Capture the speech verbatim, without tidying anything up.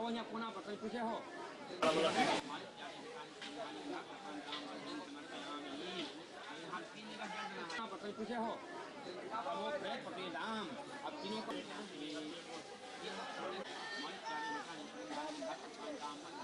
bawahnya punah pakai pusing ho. Pakai pusing ho. Kamu break pakai daan. Ab तीनों को